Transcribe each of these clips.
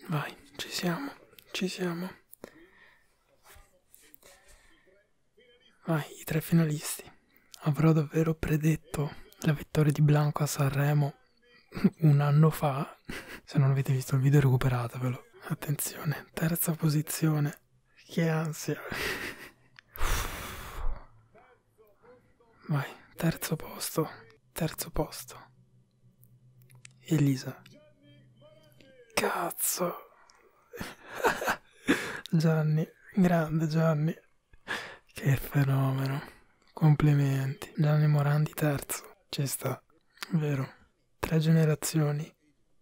Vai, ci siamo, ci siamo. Vai, i 3 finalisti. Avrò davvero predetto la vittoria di Blanco a Sanremo un anno fa. Se non avete visto il video recuperatevelo. Attenzione, terza posizione. Che ansia. Vai, terzo posto. Terzo posto. Elisa. Cazzo. Gianni, grande Gianni. Che fenomeno. Complimenti. Gianni Morandi terzo. Ci sta. Vero. 3 generazioni.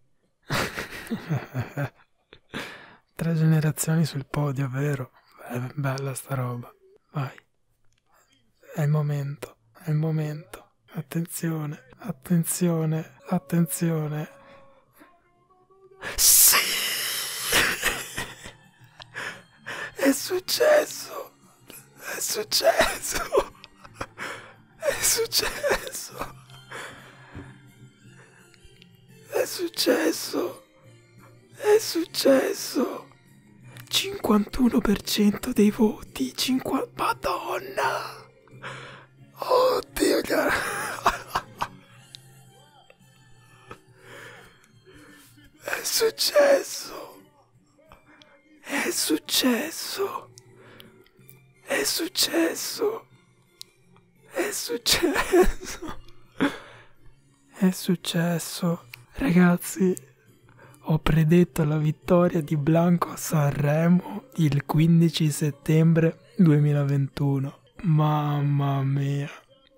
3 generazioni sul podio, vero? Bella sta roba. Vai. È il momento. È il momento. Attenzione. Attenzione. Attenzione. Sì! È successo! È successo! È successo! È successo! È successo! 51% dei voti! 50... Madonna! Oddio, cara! È successo! È successo! È successo! È successo! È successo! Ragazzi, ho predetto la vittoria di Blanco a Sanremo il 15 settembre 2021. Mamma mia!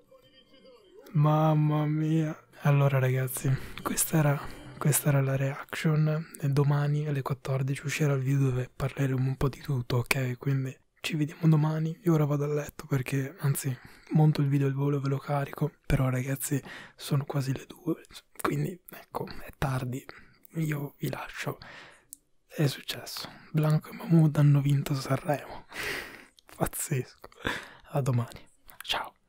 Mamma mia! Allora ragazzi, questa era la reaction e domani alle 14 uscirà il video dove parleremo un po' di tutto, ok? Quindi ci vediamo domani, io ora vado a letto perché, anzi, monto il video al volo e ve lo carico, però ragazzi sono quasi le 2, quindi ecco, è tardi, io vi lascio. È successo, Blanco e Mahmood hanno vinto Sanremo, pazzesco, a domani, ciao.